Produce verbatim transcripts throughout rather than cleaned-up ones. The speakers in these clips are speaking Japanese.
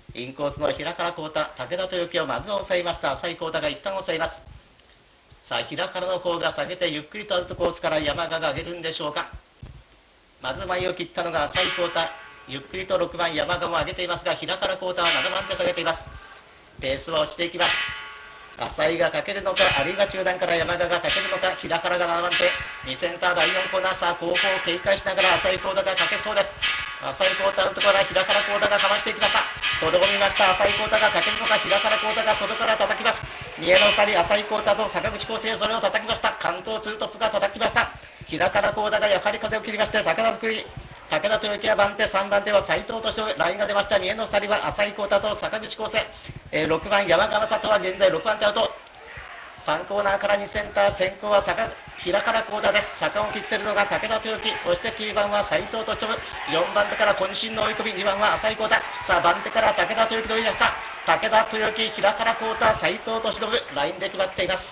インコースの平から幸太、武田豊樹をまずは抑えました。浅井幸太が一旦抑えます。さあ平からの方が下げてゆっくりとアウトコースから山賀が上げるんでしょうか。まず前を切ったのが浅井幸太、ゆっくりとろくばん山賀も上げていますが、平から幸太はななばん手下げています。ペースは落ちていきます。浅井がかけるのか、あるいは中段から山賀がかけるのか。平からがななばん手、にセンターだいよんコーナー。さあ後方を警戒しながら浅井幸太がかけそうです。浅井幸太のところから平から幸太がかましていきました。それを見ました浅井幸太がかけるのか、平から幸太が外から叩きます。三重のふたり、浅井幸太と坂口康生、それを叩きました。関東ツートップが叩きました。平から幸太がやはり風を切りまして、武田福井、武田豊樹は番手、さんばん手は斉藤としてラインが出ました。三重のふたりは浅井幸太と坂口康生、えー、ろくばん山川里は現在ろくばん手アウト。さんコーナーからにセンター、先行は坂平から幸太です。坂を切っているのが武田豊樹、そしてきゅうばんは斉藤とちょぶ、よんばん手から渾身の追い込み、にばんは浅井幸太。さあ番手から武田豊樹と言いました。武田豊樹、平から幸太、斉藤としのぶ、ラインで決まっています。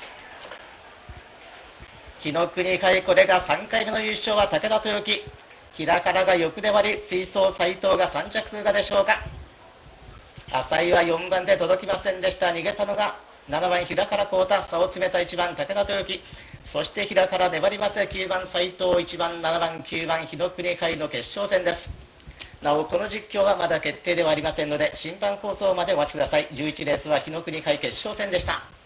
紀ノ国杯、これがさんかいめの優勝は武田豊樹。平からが欲で割り、水槽斉藤がさん着通過でしょうか。浅井はよんばんで届きませんでした。逃げたのがななばん平から幸太、差を詰めたいちばん武田豊樹、そして平から粘りませきゅうばん斉藤、いちばんななばんきゅうばん紀ノ国杯の決勝戦です。なおこの実況はまだ決定ではありませんので、審判放送までお待ちください。じゅういちレースは紀ノ国杯決勝戦でした。